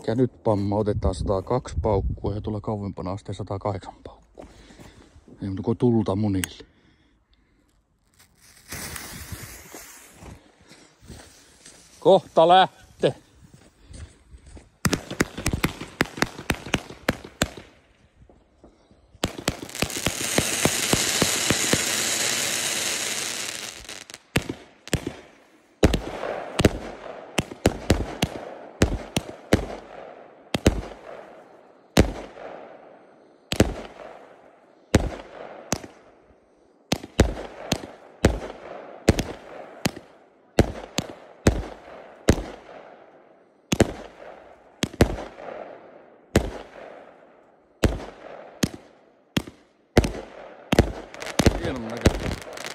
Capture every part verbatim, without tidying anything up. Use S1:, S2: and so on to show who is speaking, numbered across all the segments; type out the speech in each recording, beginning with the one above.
S1: Elikkä nyt pamma otetaan sata kaksi paukkua ja tuolla kauempana asti sata kahdeksan paukkua. Ei muuta kuin tulta munille. Kohta lähtee. Hienon näköinen.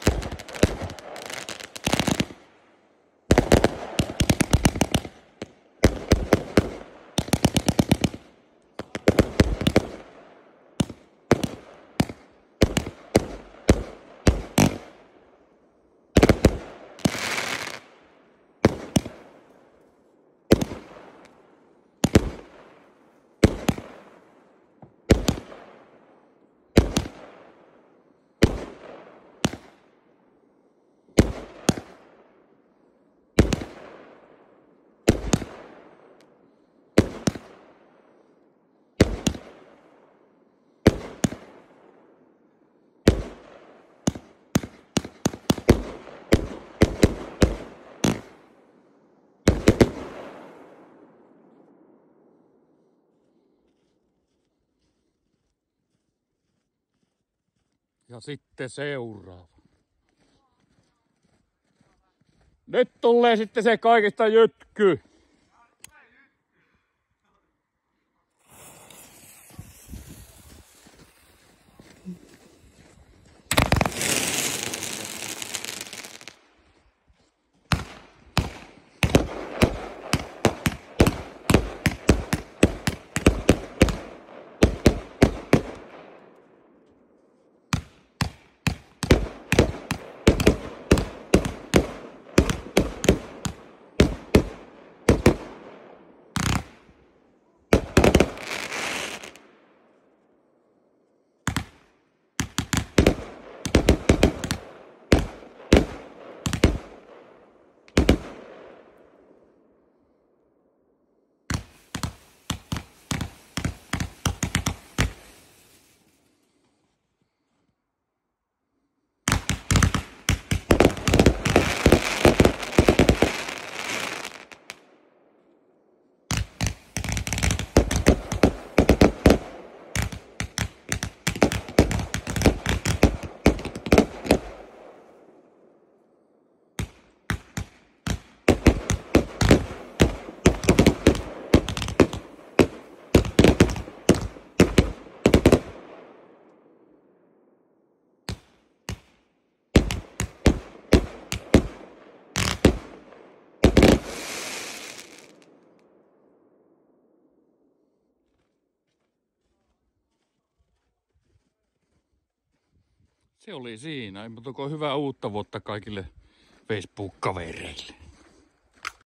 S1: Ja sitten seuraava. Nyt tulee sitten se kaikista jytky. Se oli siinä. Ei muuta kuin hyvää uutta vuotta kaikille Facebook-kavereille.